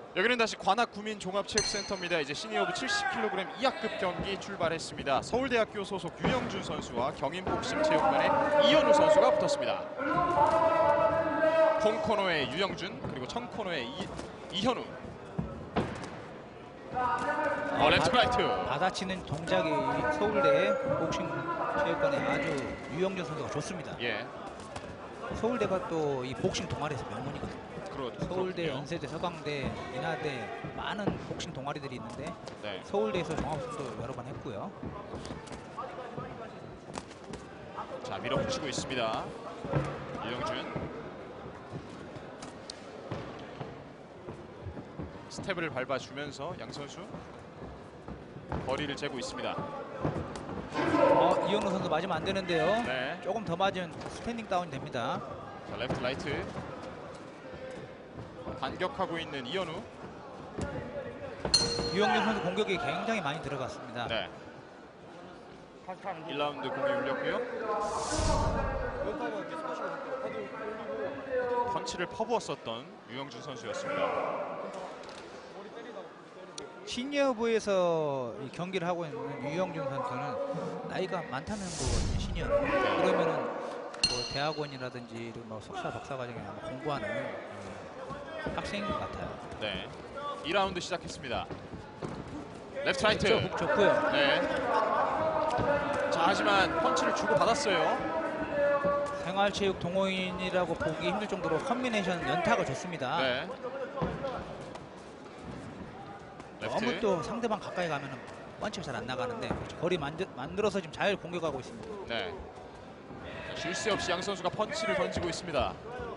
여기는 다시 관악구민종합체육센터입니다. 이제 시니어부 70kg 이하급 경기 출발했습니다. 서울대학교 소속 유영준 선수와 경인복심체육관의 이현우 선수가 붙었습니다. 홈코너의 유영준, 그리고 청코너의 이현우. 레프트 라이트. 받아치는 동작이 서울대 복싱 체육관에 아주 유영준 선수가 좋습니다. 예. 서울대가 또 이 복싱 동아리에서 명문이거든요. 서울대, 그렇군요. 연세대, 서강대, 인하대 많은 복싱 동아리들이 있는데 네. 서울대에서 종합우승도 여러 번 했고요. 자, 밀어붙이고 있습니다. 유영준. 스텝을 밟아주면서 양 선수 거리를 재고 있습니다. 이현우 선수 맞으면 안 되는데요. 네. 조금 더 맞으면 스탠딩 다운이 됩니다. 자, 레프트 라이트. 반격하고 있는 이현우. 유영준 선수 공격이 굉장히 많이 들어갔습니다. 네. 1라운드 공이 울렸고요. 펀치를 퍼부었었던 유영준 선수였습니다. 시니어부에서 이 경기를 하고 있는 유영준 선수는 나이가 많다는 거거든요. 시니어. 그러면은 뭐 대학원이라든지 뭐 석사, 박사 과정에 아마 공부하는 학생인 것 같아요. 네. 2라운드 시작했습니다. 레프트 라이트. 훅 좋고요. 네. 자, 하지만 펀치를 주고 받았어요. 생활체육 동호인이라고 보기 힘들 정도로 컨비네이션 연타가 좋습니다. 네. 레프트. 너무 또 상대방 가까이 가면은 펀치가 잘 안 나가는데 거리 만들어서 지금 잘 공격하고 있습니다. 네. 쉴 새 없이 양 선수가 펀치를 던지고 있습니다.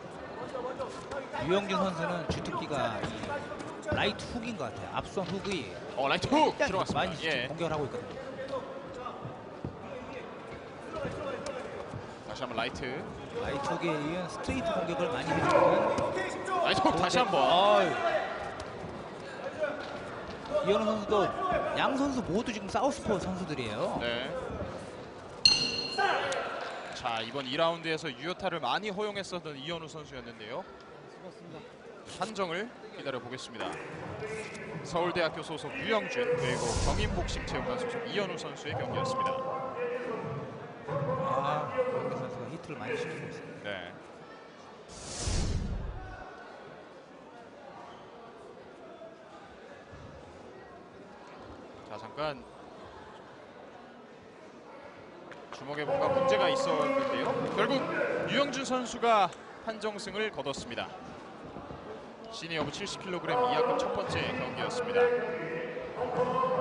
유영준 선수는 주특기가 이 라이트 훅인 것 같아요. 앞선 훅이 라이트 훅 들어갔습니다. 많이 지금 공격을 하고 있거든요. 다시 한번 라이트. 라이트 훅에 이은 스트레이트 공격을 많이 해주는 라이트 훅 다시 한번. 이현우 선수도 양 선수 모두 지금 사우스포 선수들이에요. 네. 자, 이번 2라운드에서 유효타를 많이 허용했었던 이현우 선수였는데요. 판정을 기다려 보겠습니다. 서울대학교 소속 유영준, 그리고 경인복심체육관 소속 이현우 선수의 경기였습니다. 이현우 선수가 히트를 많이 시키고 있습니다. 네. 자, 잠깐 주먹에 뭔가 문제가 있었는데요. 결국 유영준 선수가 판정승을 거뒀습니다. 시니어부 70kg 이하급 첫 번째 경기였습니다.